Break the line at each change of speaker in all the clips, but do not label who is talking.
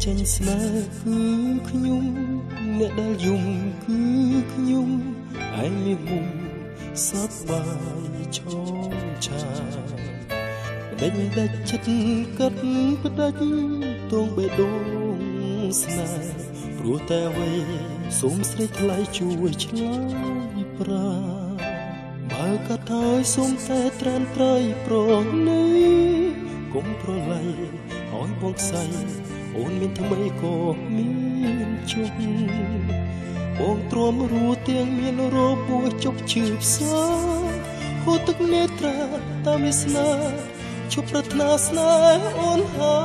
ចេញស្នេហ៍គឺខ្ញុំអ្នកដែលយំគឺខ្ញុំឯងមានមុំសប្បាយឈរឆាដេញដាច់ចិត្តកាត់ផ្ដាច់ទងបេះដូងស្នេហ៍ព្រោះតែអ្វីសូមស្រីថ្លៃជួយឆ្លើយប្រាបើកាត់ហើយសូមតែត្រានត្រៃប្រណីកុំប្រឡ័យឲ្យបងខ្សែអូនមានថ្មីក៏មានជុំបងទ្រាំរួទាំងមានរបួសជប់ឈឺផ្សាហូរទឹកនេត្រាតាមវាសនាជប់ប្រាថ្នាស្នេហ៍អូន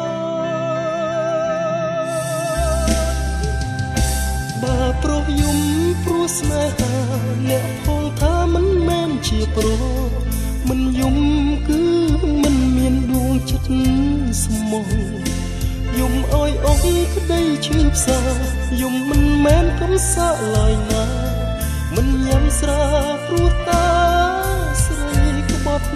ហើយបើប្រុសយំព្រោះស្នេហាអ្នកផងថាមិនមែនជាប្រុសមិនយំគឺមិនមានដួងចិត្តស្មោះយំអើយអស់ក្តីឈឺផ្សាយំមិនមែនកំសាកឡើយណាមិនញ៉ាំស្រាព្រោះតាស្រីក្បត់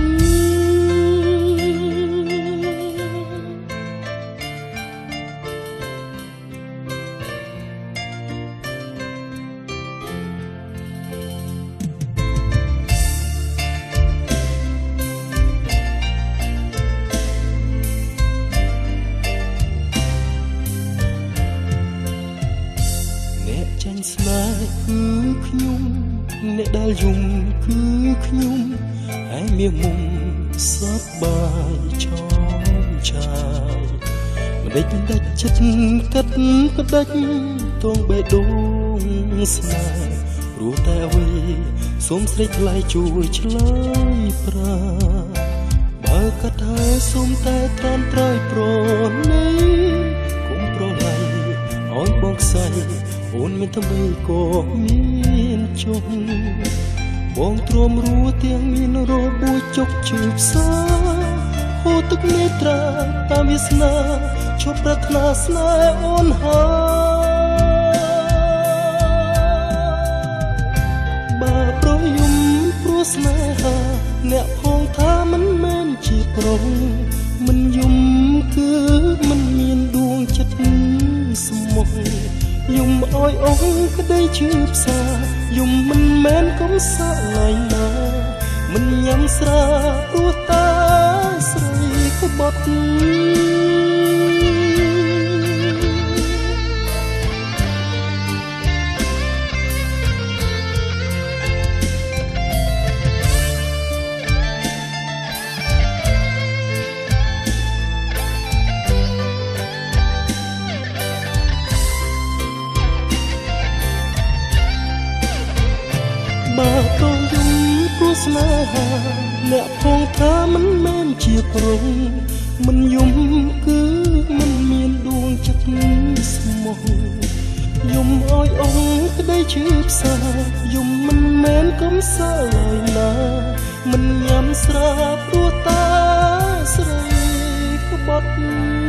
ចាញ់ស្នេហ៍គឺខ្ញុំអ្នកដែលយំគឺខ្ញុំឯងមានមុំសប្បាយឈរឆាយមិនដេចដាច់ចិត្តកាត់ផ្ដាច់ទងបេះដូងស្នេហ៍ព្រោះតែអ្វីសូមស្រីថ្លៃជួយឆ្លើយប្រាបើកាត់ហើយសូមតែត្រានត្រៃប្រណីកុំប្រឡ័យឲ្យបងខ្សែអូនមានថ្មីក៏មានជុំបងទ្រាំរួទាំងមានរបួសជប់ឈឺផ្សាហូរទឹកនេត្រាតាមវាសនាឈប់ប្រាថ្នាស្នេហ៍អូនហើយបើប្រុសយំព្រោះស្នេហាអ្នកផងថាមិនមែនជាប្រុសមិនយំគឺមិនមានដួងចិត្តស្មោះយំអើយអស់ក្តីឈឺផ្សាយំមិនមែនកំសាកឡើយណាមិនញ៉ាំស្រាព្រោះតាស្រីក្បត់បើកូនយំព្រោះស្នេហាអ្នកផងថាមិនមែនជាប្រុសមិនយំគឺមិនមានដួងចិត្តស្មោះយំអើយអស់ក្តីឈឺផ្សាយំមិនមែនកំសាកឡើយណាមិនញ៉ាំស្រាព្រោះតាស្រីក្បត់